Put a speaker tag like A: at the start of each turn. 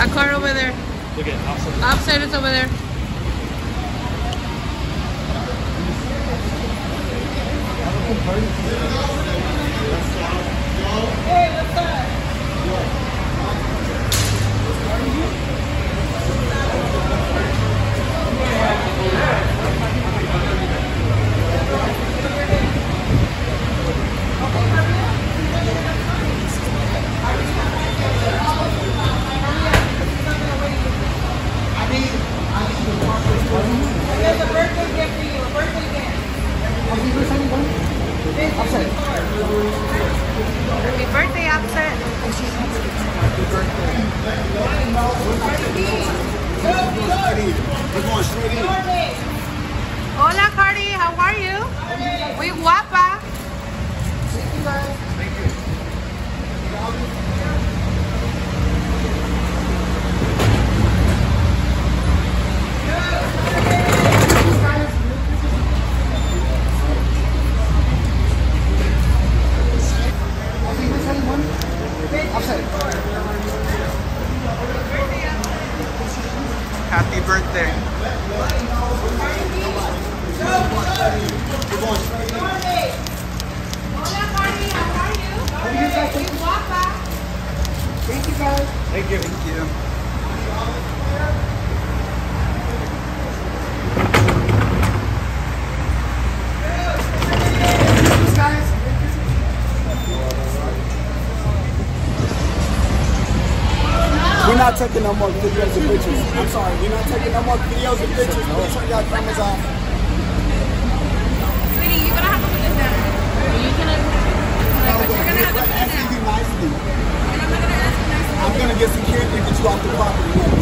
A: That car over there.
B: Look at outside.
A: Outside is over there. Hey, what's up? There's a birthday gift for you, a birthday gift. Happy birthday, Offset.
C: We're going straight in.
A: Hola, Cardi. How are you? Muy guapa.
C: Thank you.
B: Happy birthday.
A: Hola, Cardi. How are you? Muy guapa.
C: Thank you, guys.
B: Thank you. Thank you.
C: We're not taking no more videos and pictures. I'm sorry, we're not taking no more videos and pictures. Please turn your cameras off.
A: Sweetie, you're gonna have to put this down. You're gonna have to put it down.
C: I'm gonna get security to get you off the property.